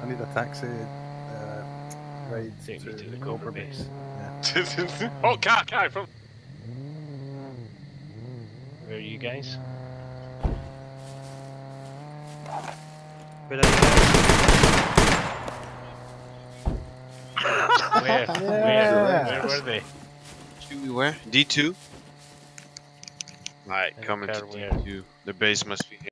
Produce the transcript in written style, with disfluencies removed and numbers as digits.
I need a taxi ride Take me to the Cobra Cobra base. Yeah. Oh, car, from. Where are you guys? Where are you guys? Where? Where were they? Where? D2? Alright, I don't coming to care where. D2. The base must be here.